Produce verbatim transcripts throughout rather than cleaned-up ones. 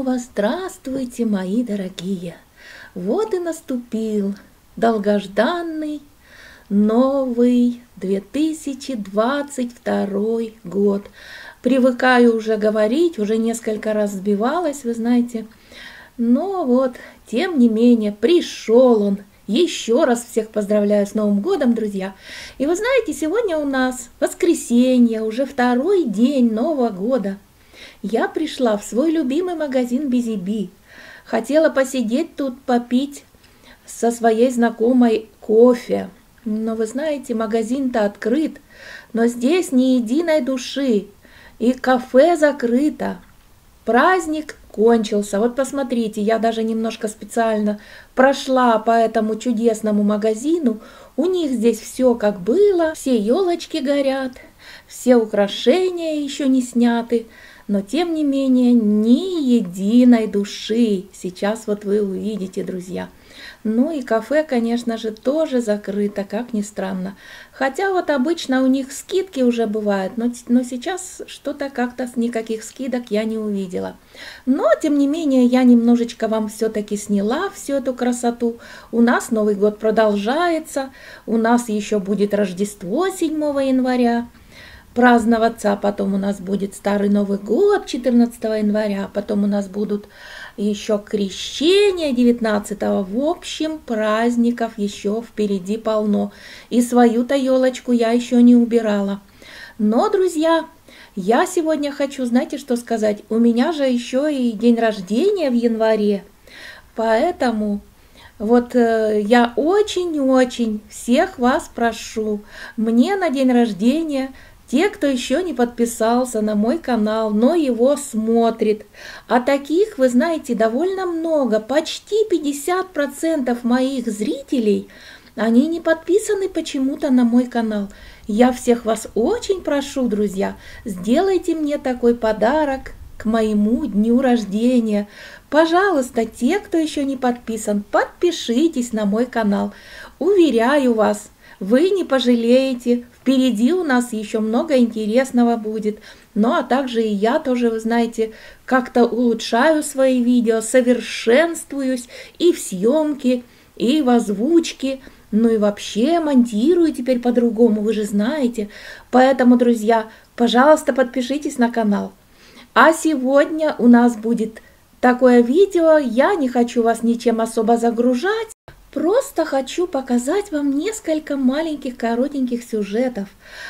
снова здравствуйте, мои дорогие! Вот и наступил долгожданный новый две тысячи двадцать второй год. Привыкаю уже говорить, уже несколько раз сбивалась, вы знаете. Но вот, тем не менее, пришел он. Еще раз всех поздравляю с Новым годом, друзья. И вы знаете, сегодня у нас воскресенье, уже второй день Нового года. Я пришла в свой любимый магазин Бизиби. Хотела посидеть тут, попить со своей знакомой кофе. Но вы знаете, магазин-то открыт, но здесь ни единой души. И кафе закрыто. Праздник кончился. Вот посмотрите, я даже немножко специально прошла по этому чудесному магазину. У них здесь все как было, все елочки горят, все украшения еще не сняты. Но тем не менее ни единой души. Сейчас вот вы увидите, друзья. Ну и кафе, конечно же, тоже закрыто, как ни странно. Хотя вот обычно у них скидки уже бывают, но, но сейчас что-то как-то никаких скидок я не увидела. Но, тем не менее, я немножечко вам все-таки сняла всю эту красоту. У нас Новый год продолжается, у нас еще будет Рождество седьмого января. Праздноваться, а потом у нас будет Старый Новый год четырнадцатого января, потом у нас будут еще крещения девятнадцатого. В общем, праздников еще впереди полно. И свою-то елочку я еще не убирала. Но, друзья, я сегодня хочу, знаете, что сказать? У меня же еще и день рождения в январе. Поэтому вот э, я очень-очень всех вас прошу, мне на день рождения... Те, кто еще не подписался на мой канал, но его смотрит, а таких, вы знаете, довольно много, почти пятьдесят процентов моих зрителей, они не подписаны почему-то на мой канал. Я всех вас очень прошу, друзья, сделайте мне такой подарок к моему дню рождения. Пожалуйста, те, кто еще не подписан, подпишитесь на мой канал. Уверяю вас, вы не пожалеете. Впереди у нас еще много интересного будет. Ну, а также и я тоже, вы знаете, как-то улучшаю свои видео, совершенствуюсь и в съемке, и в озвучке. Ну и вообще монтирую теперь по-другому, вы же знаете. Поэтому, друзья, пожалуйста, подпишитесь на канал. А сегодня у нас будет такое видео. Я не хочу вас ничем особо загружать. Просто хочу показать вам несколько маленьких коротеньких сюжетов.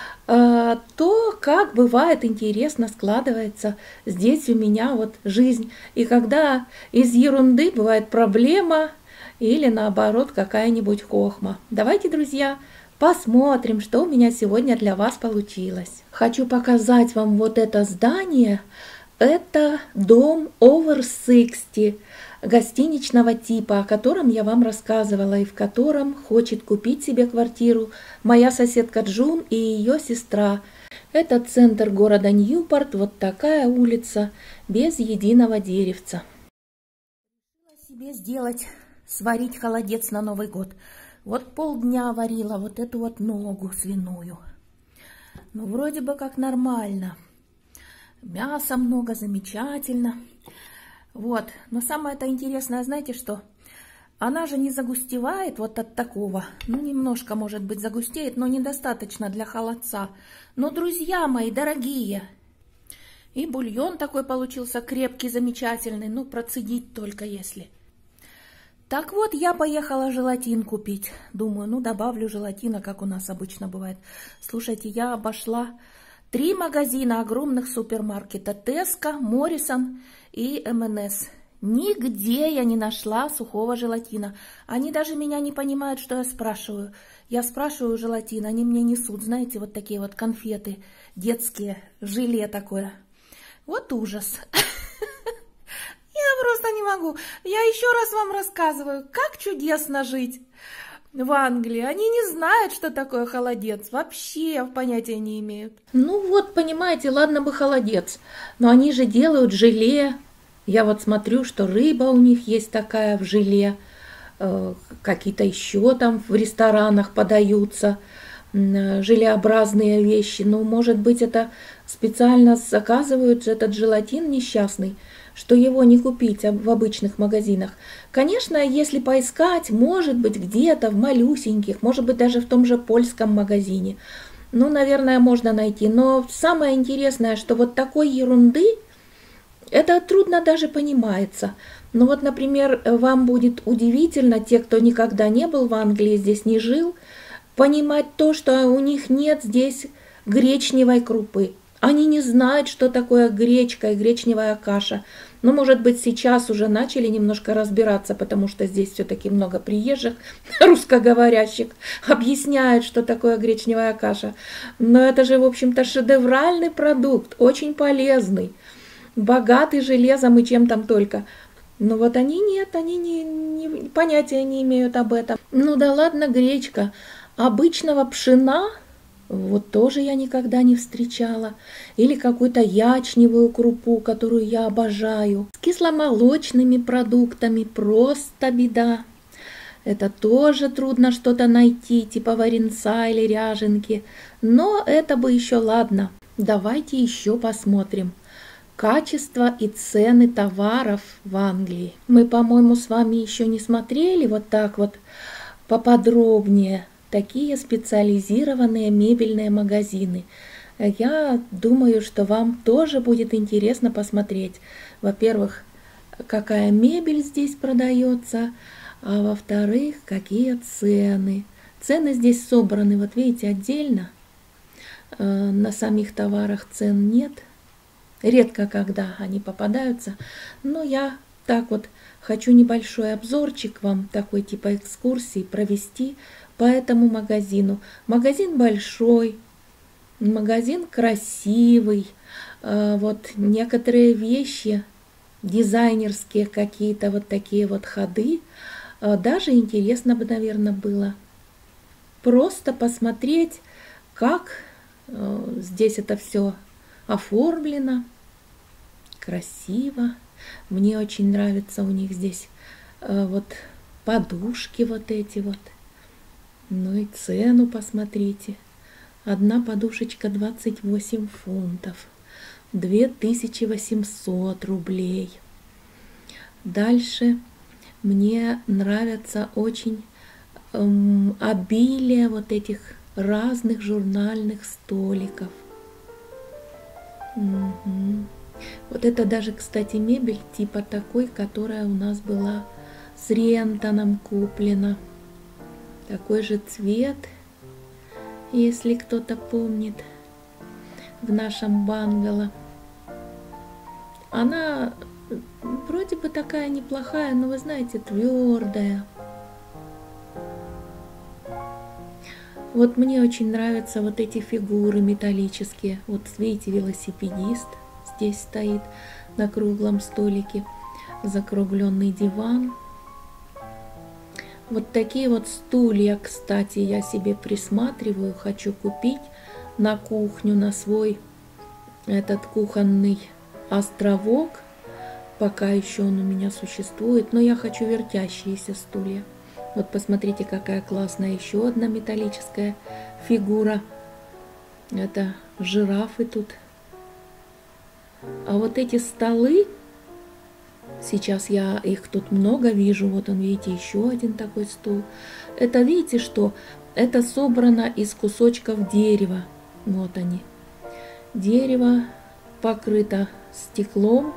То, как бывает интересно складывается здесь у меня вот жизнь. И когда из ерунды бывает проблема или наоборот какая-нибудь хохма. Давайте, друзья, посмотрим, что у меня сегодня для вас получилось. Хочу показать вам вот это здание. Это дом Over шестьдесят. Гостиничного типа, о котором я вам рассказывала и в котором хочет купить себе квартиру моя соседка Джун и ее сестра. Это центр города Ньюпорт, вот такая улица, без единого деревца. Решила себе сделать, сварить холодец на Новый год. Вот полдня варила вот эту вот ногу свиную. Ну, вроде бы как нормально. Мяса много, замечательно. Вот, но самое-то интересное, знаете что? Она же не загустевает вот от такого. Ну, немножко, может быть, загустеет, но недостаточно для холодца. Но, друзья мои дорогие, и бульон такой получился крепкий, замечательный. Ну, процедить только если. Так вот, я поехала желатин купить. Думаю, ну, добавлю желатина, как у нас обычно бывает. Слушайте, я обошла три магазина огромных супермаркета. Tesco, Morrison и эм энд эс. Нигде я не нашла сухого желатина. Они даже меня не понимают, что я спрашиваю. Я спрашиваю желатин, они мне несут, знаете, вот такие вот конфеты детские, желе такое. Вот ужас. Я просто не могу. Я еще раз вам рассказываю, как чудесно жить в Англии. Они не знают, что такое холодец. Вообще понятия не имеют. Ну вот, понимаете, ладно бы холодец. Но они же делают желе. Я вот смотрю, что рыба у них есть такая в желе. Э, Какие-то еще там в ресторанах подаются. Э, желеобразные вещи. Ну, может быть, это специально заказывают этот желатин несчастный. что его не купить в обычных магазинах. Конечно, если поискать, может быть, где-то в малюсеньких, может быть, даже в том же польском магазине, ну, наверное, можно найти. Но самое интересное, что вот такой ерунды, это трудно даже понимается. Ну вот, например, вам будет удивительно, те, кто никогда не был в Англии, здесь не жил, понимать то, что у них нет здесь гречневой крупы. Они не знают, что такое гречка и гречневая каша. Ну, может быть, сейчас уже начали немножко разбираться, потому что здесь все-таки много приезжих, русскоговорящих, объясняют, что такое гречневая каша. Но это же, в общем-то, шедевральный продукт, очень полезный, богатый железом и чем там только. Но вот они нет, они не, не, понятия не имеют об этом. Ну да ладно, гречка. Обычного пшена вот тоже я никогда не встречала. Или какую-то ячневую крупу, которую я обожаю. С кисломолочными продуктами просто беда. Это тоже трудно что-то найти, типа варенца или ряженки. Но это бы еще ладно. Давайте еще посмотрим. Качество и цены товаров в Англии. Мы, по-моему, с вами еще не смотрели вот так вот поподробнее такие специализированные мебельные магазины. Я думаю, что вам тоже будет интересно посмотреть. Во-первых, какая мебель здесь продается, а во-вторых, какие цены. Цены здесь собраны, вот видите, отдельно. На самих товарах цен нет. Редко когда они попадаются, но я так вот хочу небольшой обзорчик вам, такой типа экскурсии, провести по этому магазину. Магазин большой, магазин красивый, вот некоторые вещи, дизайнерские какие-то вот такие вот ходы, даже интересно бы, наверное, было просто посмотреть, как здесь это все оформлено, красиво. Мне очень нравится у них здесь э, вот подушки вот эти вот. Ну и цену посмотрите. Одна подушечка двадцать восемь фунтов. две тысячи восемьсот рублей. Дальше мне нравится очень эм, обилие вот этих разных журнальных столиков. Угу. Вот это даже, кстати, мебель типа такой, которая у нас была с Рентоном куплена. Такой же цвет, если кто-то помнит, в нашем бангало. Она вроде бы такая неплохая, но вы знаете, твердая. Вот мне очень нравятся вот эти фигуры металлические. Вот видите, велосипедист здесь стоит на круглом столике, закругленный диван. Вот такие вот стулья, кстати, я себе присматриваю, хочу купить на кухню, на свой этот кухонный островок. Пока еще он у меня существует, но я хочу вертящиеся стулья. Вот посмотрите, какая классная еще одна металлическая фигура. Это жирафы тут. А вот эти столы, сейчас я их тут много вижу. Вот он, видите, еще один такой стул. Это, видите, что? Это собрано из кусочков дерева. Вот они. Дерево покрыто стеклом.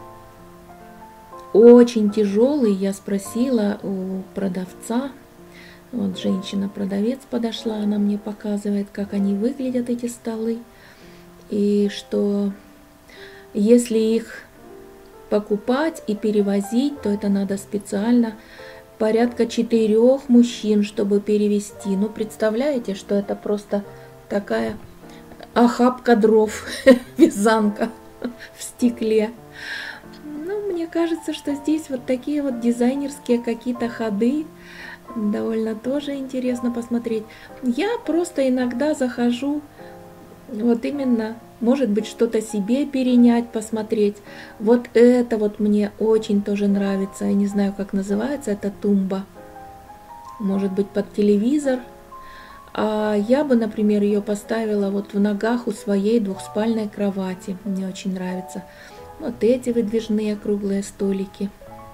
Очень тяжелый. Я спросила у продавца. Вот женщина-продавец подошла, она мне показывает, как они выглядят, эти столы. И что если их покупать и перевозить, то это надо специально порядка четырех мужчин, чтобы перевезти. Ну, представляете, что это просто такая охапка дров, вязанка в стекле. Ну, мне кажется, что здесь вот такие вот дизайнерские какие-то ходы. Довольно тоже интересно посмотреть. Я просто иногда захожу, вот именно, может быть, что-то себе перенять, посмотреть. Вот это вот мне очень тоже нравится. Я не знаю, как называется, это тумба. Может быть, под телевизор. А я бы, например, ее поставила вот в ногах у своей двухспальной кровати. Мне очень нравится. Вот эти выдвижные круглые столики.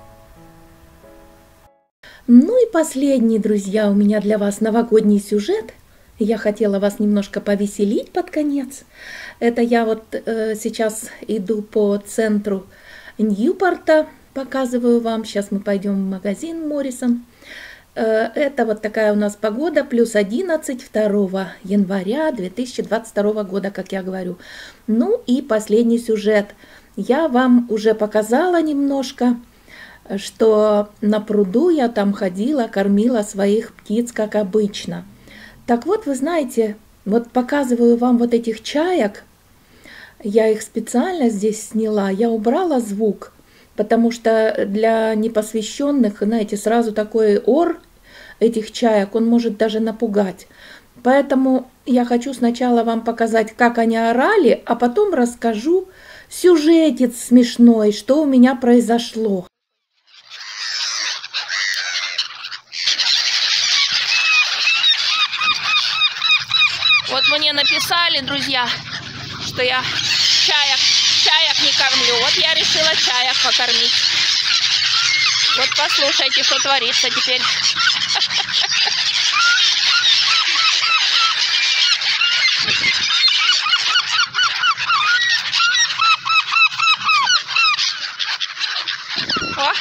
Ну и последний, друзья, у меня для вас новогодний сюжет. Я хотела вас немножко повеселить под конец. Это я вот э, сейчас иду по центру Ньюпорта, показываю вам. Сейчас мы пойдем в магазин Моррисон. Э, это вот такая у нас погода, плюс одиннадцать, второго января две тысячи двадцать второго года, как я говорю. Ну и последний сюжет. Я вам уже показала немножко, что на пруду я там ходила, кормила своих птиц, как обычно. Так вот, вы знаете, вот показываю вам вот этих чаек. Я их специально здесь сняла, я убрала звук, потому что для непосвященных, знаете, сразу такой ор этих чаек, он может даже напугать. Поэтому я хочу сначала вам показать, как они орали, а потом расскажу сюжетец смешной, что у меня произошло. Вот мне написали, друзья, что я чаек, чаек не кормлю. Вот я решила чаек покормить. Вот послушайте, что творится теперь. О!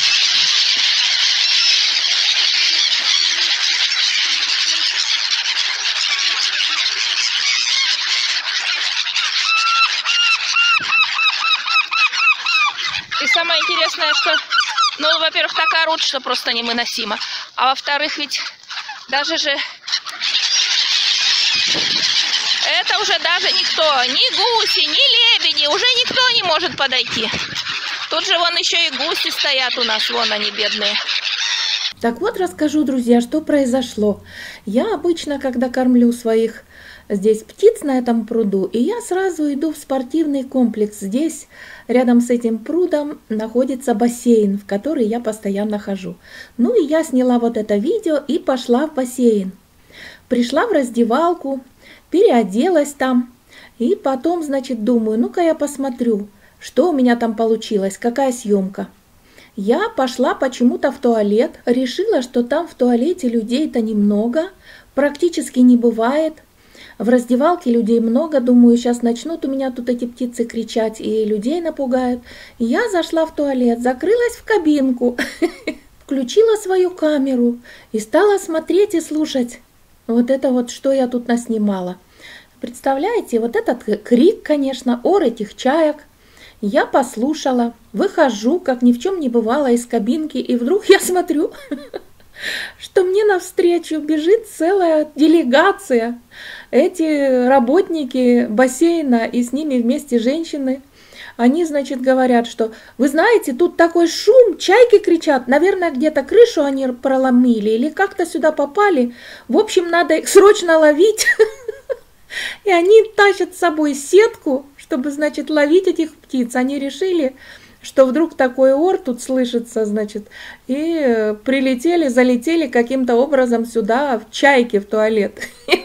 И самое интересное, что, ну, во-первых, так орут, что просто невыносимо. А во-вторых, ведь даже же это уже даже никто, ни гуси, ни лебеди, уже никто не может подойти. Тут же вон еще и гуси стоят у нас, вон они бедные. Так вот, расскажу, друзья, что произошло. Я обычно, когда кормлю своих здесь птиц на этом пруду, и я сразу иду в спортивный комплекс. Здесь, рядом с этим прудом, находится бассейн, в который я постоянно хожу. Ну и я сняла вот это видео и пошла в бассейн. Пришла в раздевалку, переоделась там, и потом, значит, думаю, ну-ка я посмотрю, что у меня там получилось, какая съемка. Я пошла почему-то в туалет, решила, что там в туалете людей-то немного, практически не бывает. В раздевалке людей много, думаю, сейчас начнут у меня тут эти птицы кричать и людей напугают. Я зашла в туалет, закрылась в кабинку, включила свою камеру и стала смотреть и слушать вот это вот, что я тут наснимала. Представляете, вот этот крик, конечно, ор этих чаек. Я послушала, выхожу, как ни в чем не бывало, из кабинки, и вдруг я смотрю, что мне навстречу бежит целая делегация. Эти работники бассейна и с ними вместе женщины, они, значит, говорят, что вы знаете, тут такой шум, чайки кричат, наверное, где-то крышу они проломили или как-то сюда попали. В общем, надо их срочно ловить. И они тащат с собой сетку, чтобы, значит, ловить этих птиц. Они решили, что вдруг такой ор тут слышится, значит, и прилетели, залетели каким-то образом сюда, в чайки, в туалет.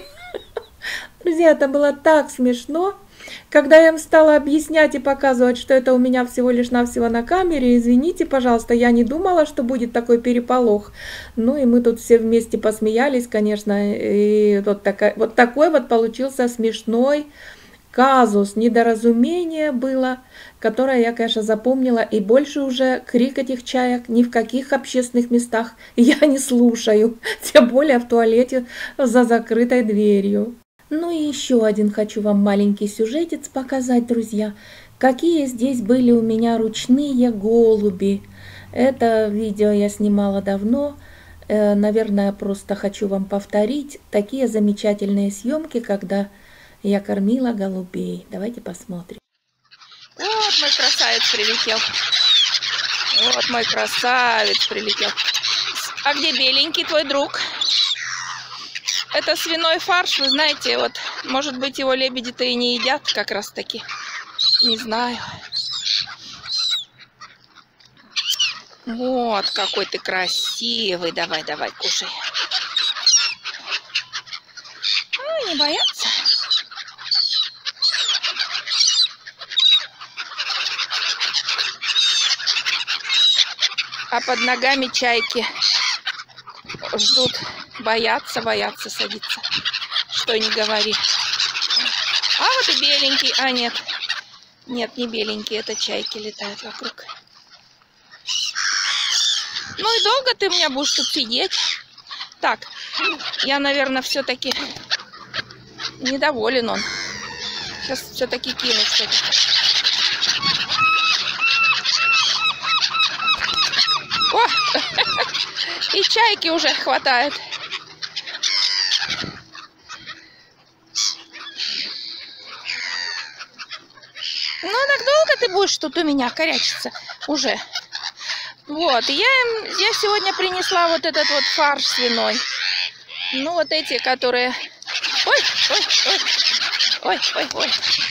Друзья, это было так смешно. Когда я им стала объяснять и показывать, что это у меня всего лишь навсего на камере, извините, пожалуйста, я не думала, что будет такой переполох. Ну и мы тут все вместе посмеялись, конечно, и вот, такая, вот такой вот получился смешной казус, недоразумение было, которое я, конечно, запомнила, и больше уже крик этих чаек ни в каких общественных местах я не слушаю, тем более в туалете за закрытой дверью. Ну и еще один хочу вам маленький сюжетец показать, друзья. Какие здесь были у меня ручные голуби. Это видео я снимала давно. Э, наверное, просто хочу вам повторить. Такие замечательные съемки, когда я кормила голубей. Давайте посмотрим. Вот мой красавец прилетел. Вот мой красавец прилетел. А где беленький твой друг? Это свиной фарш, вы знаете, вот, может быть, его лебеди-то и не едят как раз таки. Не знаю. Вот какой ты красивый. Давай, давай, кушай. А, не боятся. А под ногами чайки ждут, боятся, боятся садиться. Что ни говори. А вот и беленький. А, нет. Нет, не беленький. Это чайки летают вокруг. Ну и долго ты у меня будешь тут сидеть? Так, я, наверное, все-таки недоволен он. Сейчас все-таки кину что-то. О! И чайки уже хватает. Ну, так долго ты будешь тут у меня корячиться уже? Вот, и я им я сегодня принесла вот этот вот фарш свиной. Ну, вот эти, которые... Ой, ой, ой, ой, ой, ой.